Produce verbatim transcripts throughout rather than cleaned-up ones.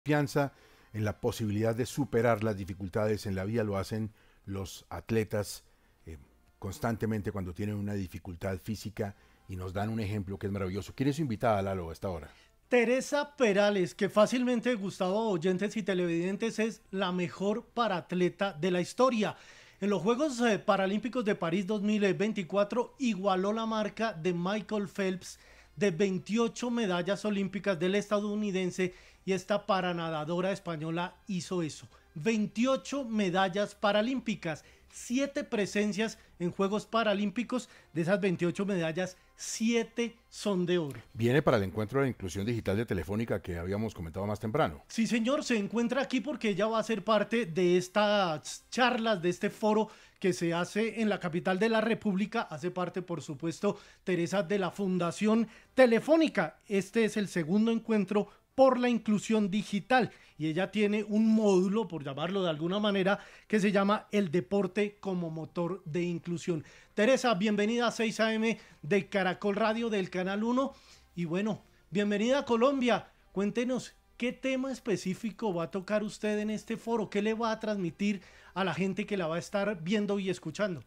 confianza en la posibilidad de superar las dificultades en la vida. Lo hacen los atletas eh, constantemente cuando tienen una dificultad física y nos dan un ejemplo que es maravilloso. ¿Quién es su invitada, Lalo, a esta hora? Teresa Perales, que fácilmente gustado a oyentes y televidentes es la mejor paratleta de la historia. En los Juegos eh, Paralímpicos de París dos mil veinticuatro igualó la marca de Michael Phelps de veintiocho medallas olímpicas del estadounidense, y esta paranadadora española hizo eso. veintiocho medallas paralímpicas, siete presencias en Juegos Paralímpicos. De esas veintiocho medallas, siete son de oro. Viene para el encuentro de la inclusión digital de Telefónica que habíamos comentado más temprano. Sí, señor, se encuentra aquí porque ella va a ser parte de estas charlas, de este foro que se hace en la capital de la República. Hace parte, por supuesto, Teresa, de la Fundación Telefónica. Este es el segundo encuentro por la inclusión digital y ella tiene un módulo, por llamarlo de alguna manera, que se llama el deporte como motor de inclusión. Teresa, bienvenida a seis A M de Caracol Radio, del Canal uno, y bueno, bienvenida a Colombia. Cuéntenos, ¿qué tema específico va a tocar usted en este foro? ¿Qué le va a transmitir a la gente que la va a estar viendo y escuchando?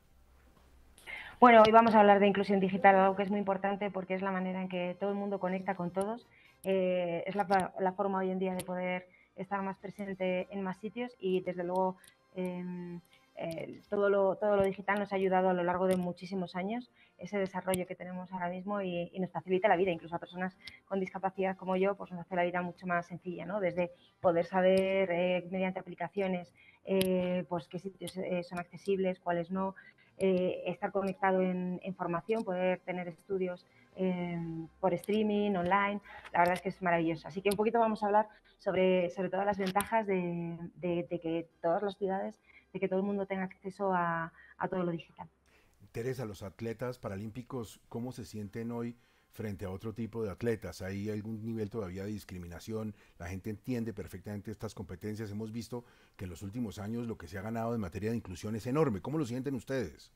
Bueno, hoy vamos a hablar de inclusión digital, algo que es muy importante porque es la manera en que todo el mundo conecta con todos. Eh, es la, la forma hoy en día de poder estar más presente en más sitios y, desde luego, eh, eh, todo, lo, todo lo digital nos ha ayudado a lo largo de muchísimos años, ese desarrollo que tenemos ahora mismo, y, y nos facilita la vida, incluso a personas con discapacidad como yo, pues nos hace la vida mucho más sencilla, ¿no? Desde poder saber eh, mediante aplicaciones eh, pues qué sitios eh, son accesibles, cuáles no, eh, estar conectado en, en formación, poder tener estudios eh, por streaming, online. La verdad es que es maravilloso. Así que un poquito vamos a hablar sobre, sobre todas las ventajas de, de, de que todas las ciudades, de que todo el mundo tenga acceso a, a todo lo digital. Teresa, los atletas paralímpicos, ¿cómo se sienten hoy frente a otro tipo de atletas? ¿Hay algún nivel todavía de discriminación? ¿La gente entiende perfectamente estas competencias? Hemos visto que en los últimos años lo que se ha ganado en materia de inclusión es enorme. ¿Cómo lo sienten ustedes?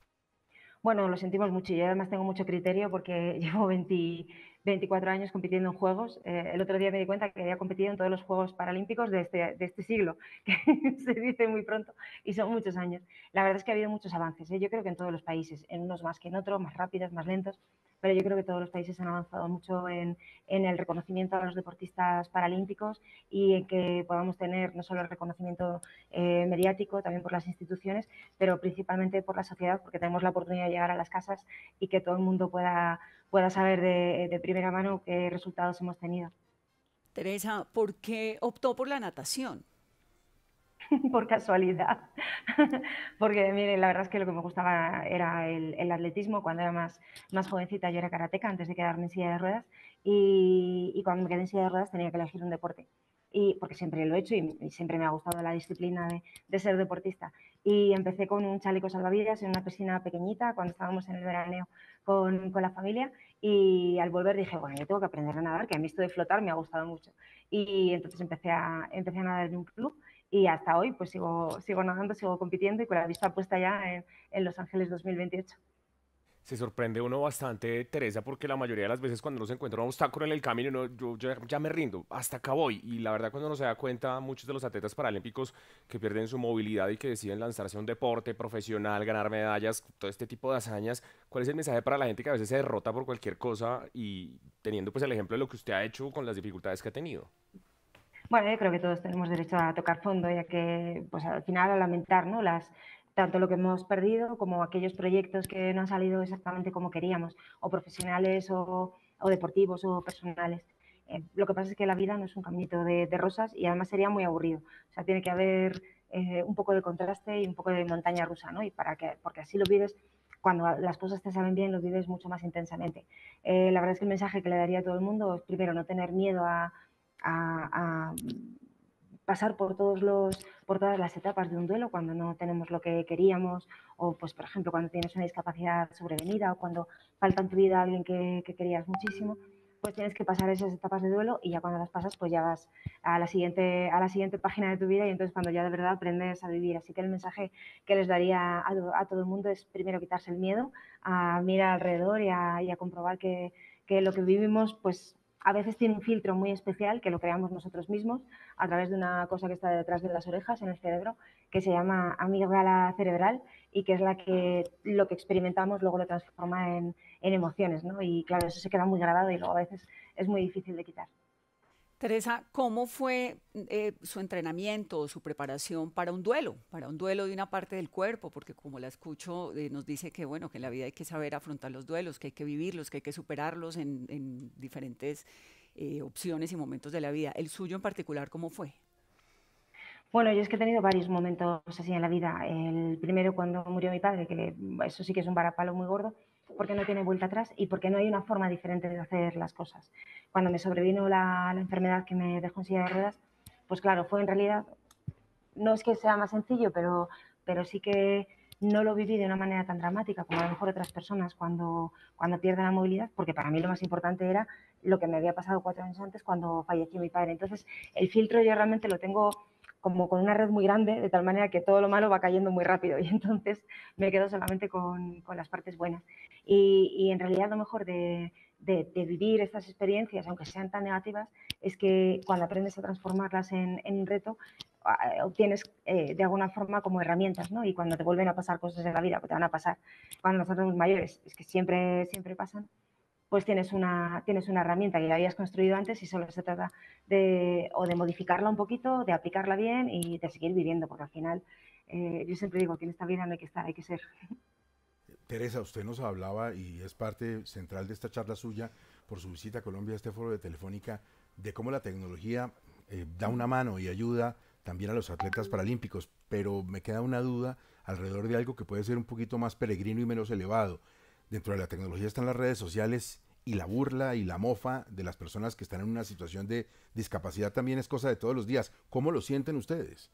Bueno, lo sentimos mucho. Yo además tengo mucho criterio porque llevo veinte, veinticuatro años compitiendo en Juegos. Eh, el otro día me di cuenta que había competido en todos los Juegos Paralímpicos de este, de este siglo, que se dice muy pronto, y son muchos años. La verdad es que ha habido muchos avances, ¿eh? Yo creo que en todos los países, en unos más que en otros, más rápidos, más lentos, pero yo creo que todos los países han avanzado mucho en, en el reconocimiento a los deportistas paralímpicos, y en que podamos tener no solo el reconocimiento eh, mediático, también por las instituciones, pero principalmente por la sociedad, porque tenemos la oportunidad de llegar a las casas y que todo el mundo pueda, pueda saber de, de primera mano qué resultados hemos tenido. Teresa, ¿por qué optó por la natación? Por casualidad, porque mire, la verdad es que lo que me gustaba era el, el atletismo. Cuando era más, más jovencita yo era karateca antes de quedarme en silla de ruedas, y, y cuando me quedé en silla de ruedas tenía que elegir un deporte, y porque siempre lo he hecho y, y siempre me ha gustado la disciplina de, de ser deportista. Y empecé con un chaleco salvavidas en una piscina pequeñita cuando estábamos en el veraneo con, con la familia, y al volver dije, bueno, yo tengo que aprender a nadar, que a mí esto de flotar me ha gustado mucho, y entonces empecé a, empecé a nadar en un club. Y hasta hoy pues sigo, sigo nadando, sigo compitiendo, y con la vista puesta ya en, en Los Ángeles dos mil veintiocho. Se sorprende uno bastante, Teresa, porque la mayoría de las veces cuando uno se encuentra un obstáculo en el camino, uno, yo, yo ya me rindo, hasta acá voy. Y la verdad, cuando uno se da cuenta, muchos de los atletas paralímpicos que pierden su movilidad y que deciden lanzarse a un deporte profesional, ganar medallas, todo este tipo de hazañas, ¿cuál es el mensaje para la gente que a veces se derrota por cualquier cosa, y teniendo pues el ejemplo de lo que usted ha hecho con las dificultades que ha tenido? Bueno, yo creo que todos tenemos derecho a tocar fondo, ya que pues al final, a lamentar, ¿no?, las, tanto lo que hemos perdido como aquellos proyectos que no han salido exactamente como queríamos, o profesionales o, o deportivos o personales. Eh, lo que pasa es que la vida no es un caminito de, de rosas, y además sería muy aburrido. O sea, tiene que haber eh, un poco de contraste y un poco de montaña rusa, ¿no? Y para que, porque así lo vives, cuando las cosas te salen bien, lo vives mucho más intensamente. Eh, la verdad es que el mensaje que le daría a todo el mundo es, primero, no tener miedo a a, a pasar por todos los por todas las etapas de un duelo cuando no tenemos lo que queríamos, o pues por ejemplo cuando tienes una discapacidad sobrevenida, o cuando falta en tu vida alguien que, que querías muchísimo. Pues tienes que pasar esas etapas de duelo, y ya cuando las pasas pues ya vas a la siguiente a la siguiente página de tu vida, y entonces cuando ya de verdad aprendes a vivir. Así que el mensaje que les daría a, a todo el mundo es, primero, quitarse el miedo, a mirar alrededor y a, y a comprobar que, que lo que vivimos pues a veces tiene un filtro muy especial que lo creamos nosotros mismos a través de una cosa que está detrás de las orejas en el cerebro, que se llama amígdala cerebral y que es la que lo que experimentamos luego lo transforma en, en emociones, ¿no? Y claro, eso se queda muy grabado y luego a veces es muy difícil de quitar. Teresa, ¿cómo fue eh, su entrenamiento o su preparación para un duelo, para un duelo de una parte del cuerpo? Porque como la escucho, eh, nos dice que bueno, que en la vida hay que saber afrontar los duelos, que hay que vivirlos, que hay que superarlos en, en diferentes eh, opciones y momentos de la vida. ¿El suyo en particular cómo fue? Bueno, yo es que he tenido varios momentos así en la vida. El primero cuando murió mi padre, que eso sí que es un varapalo muy gordo, porque no tiene vuelta atrás y porque no hay una forma diferente de hacer las cosas. Cuando me sobrevino la, la enfermedad que me dejó en silla de ruedas, pues claro, fue en realidad, no es que sea más sencillo, pero, pero sí que no lo viví de una manera tan dramática como a lo mejor otras personas cuando, cuando pierden la movilidad, porque para mí lo más importante era lo que me había pasado cuatro años antes cuando falleció mi padre. Entonces, el filtro yo realmente lo tengo como con una red muy grande, de tal manera que todo lo malo va cayendo muy rápido y entonces me quedo solamente con, con las partes buenas. Y, y, en realidad lo mejor de, de, de vivir estas experiencias, aunque sean tan negativas, es que cuando aprendes a transformarlas en, en un reto, obtienes eh, de alguna forma como herramientas, ¿no? Y cuando te vuelven a pasar cosas en la vida, pues te van a pasar cuando nosotros somos mayores, es que siempre, siempre pasan, pues tienes una, tienes una herramienta que ya habías construido antes y solo se trata de, o de modificarla un poquito, de aplicarla bien y de seguir viviendo, porque al final eh, yo siempre digo que en esta vida no hay que estar, hay que ser. Teresa, usted nos hablaba, y es parte central de esta charla suya, por su visita a Colombia, a este foro de Telefónica, de cómo la tecnología eh, da una mano y ayuda también a los atletas paralímpicos, pero me queda una duda alrededor de algo que puede ser un poquito más peregrino y menos elevado. Dentro de la tecnología están las redes sociales y la burla y la mofa de las personas que están en una situación de discapacidad también es cosa de todos los días. ¿Cómo lo sienten ustedes?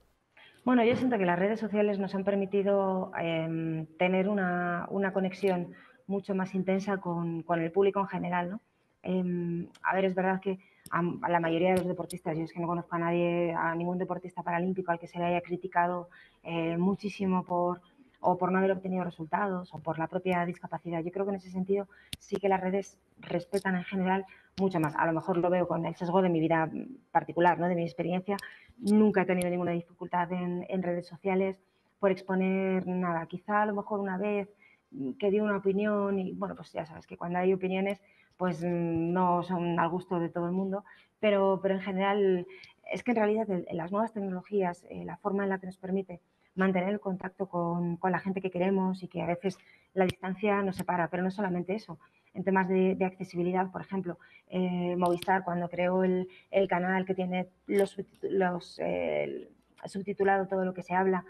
Bueno, yo siento que las redes sociales nos han permitido eh, tener una, una, conexión mucho más intensa con, con el público en general, ¿no? Eh, a ver, es verdad que a, a la mayoría de los deportistas, yo es que no conozco a nadie, a ningún deportista paralímpico al que se le haya criticado eh, muchísimo por, o por no haber obtenido resultados o por la propia discapacidad. Yo creo que en ese sentido sí que las redes respetan en general mucho más. A lo mejor lo veo con el sesgo de mi vida particular, ¿no? De mi experiencia. Nunca he tenido ninguna dificultad en, en redes sociales por exponer nada. Quizá a lo mejor una vez que di una opinión y bueno, pues ya sabes que cuando hay opiniones pues no son al gusto de todo el mundo, pero, pero en general es que en realidad las nuevas tecnologías, eh, la forma en la que nos permite mantener el contacto con, con la gente que queremos y que a veces la distancia nos separa, pero no solamente eso. En temas de, de accesibilidad, por ejemplo, eh, Movistar, cuando creó el, el canal que tiene los, los eh, subtitulado todo lo que se habla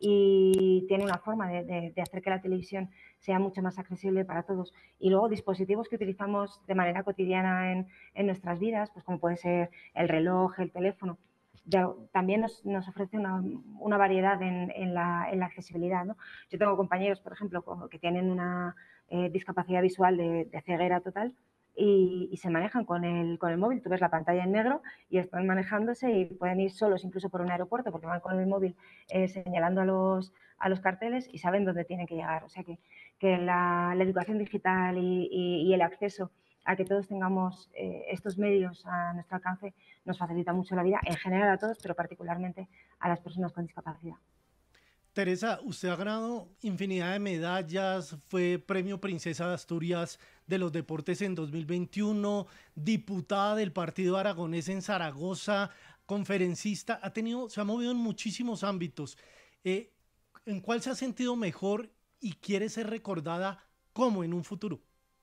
y tiene una forma de, de, de hacer que la televisión sea mucho más accesible para todos. Y luego dispositivos que utilizamos de manera cotidiana en, en nuestras vidas, pues como puede ser el reloj, el teléfono, ya, también nos, nos ofrece una, una variedad en, en, la, en la accesibilidad, ¿no? Yo tengo compañeros, por ejemplo, que tienen una eh, discapacidad visual de, de ceguera total y, y se manejan con el, con el móvil. Tú ves la pantalla en negro y están manejándose y pueden ir solos incluso por un aeropuerto porque van con el móvil eh, señalando a los, a los carteles y saben dónde tienen que llegar. O sea que, que la, la educación digital y, y, y el acceso a que todos tengamos eh, estos medios a nuestro alcance nos facilita mucho la vida, en general a todos, pero particularmente a las personas con discapacidad. Teresa, usted ha ganado infinidad de medallas, fue Premio Princesa de Asturias de los Deportes en dos mil veintiuno, diputada del Partido Aragonés en Zaragoza, conferencista, ha tenido, se ha movido en muchísimos ámbitos. Eh, ¿En cuál se ha sentido mejor y quiere ser recordada cómo en un futuro?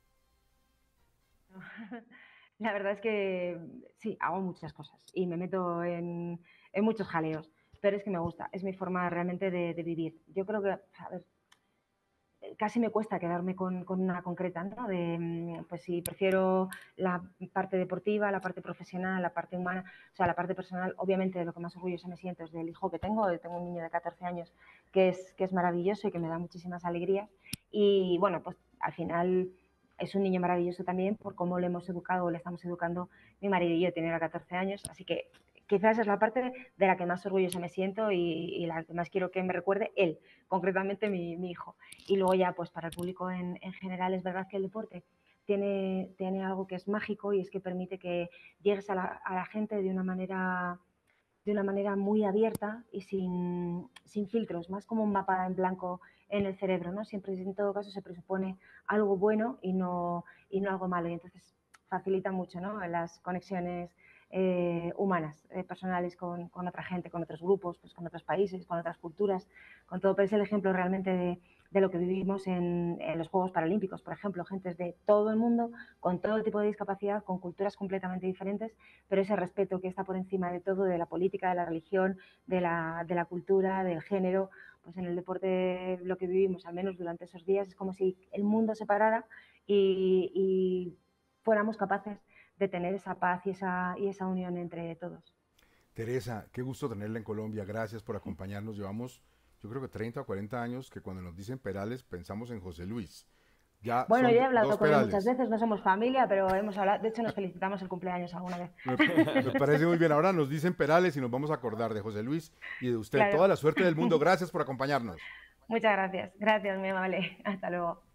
La verdad es que sí, hago muchas cosas y me meto en, en muchos jaleos, pero es que me gusta, es mi forma realmente de, de vivir. Yo creo que, a ver, casi me cuesta quedarme con, con una concreta, ¿no? De, pues si prefiero la parte deportiva, la parte profesional, la parte humana, o sea, la parte personal, obviamente de lo que más orgullosa me siento es del hijo que tengo, tengo un niño de catorce años que es, que es maravilloso y que me da muchísimas alegrías y bueno, pues al final es un niño maravilloso también por cómo le hemos educado o le estamos educando mi marido y yo, tiene catorce años, así que quizás es la parte de la que más orgullosa me siento y, y la que más quiero que me recuerde él, concretamente mi, mi hijo. Y luego ya, pues para el público en, en general, es verdad que el deporte tiene, tiene algo que es mágico y es que permite que llegues a la, a la gente de una manera, de una manera muy abierta y sin, sin filtros, más como un mapa en blanco en el cerebro, ¿no? Siempre, en todo caso, se presupone algo bueno y no, y no algo malo, y entonces facilita mucho, ¿no?, las conexiones eh, humanas, eh, personales con, con otra gente, con otros grupos, pues con otros países, con otras culturas, con todo. Pero es el ejemplo realmente de, de lo que vivimos en, en los Juegos Paralímpicos, por ejemplo, gentes de todo el mundo, con todo tipo de discapacidad, con culturas completamente diferentes, pero ese respeto que está por encima de todo, de la política, de la religión, de la, de la cultura, del género. Pues en el deporte lo que vivimos, al menos durante esos días, es como si el mundo se parara y, y fuéramos capaces de tener esa paz y esa, y esa unión entre todos. Teresa, qué gusto tenerla en Colombia, gracias por acompañarnos. Llevamos, yo creo que treinta o cuarenta años que cuando nos dicen Perales pensamos en José Luis. Ya bueno, son yo he hablado dos con él Perales. muchas veces, no somos familia, pero hemos hablado, de hecho nos felicitamos el cumpleaños alguna vez. Me, me parece muy bien, ahora nos dicen Perales y nos vamos a acordar de José Luis y de usted. Claro. Toda la suerte del mundo, gracias por acompañarnos. Muchas gracias, gracias, muy amable, hasta luego.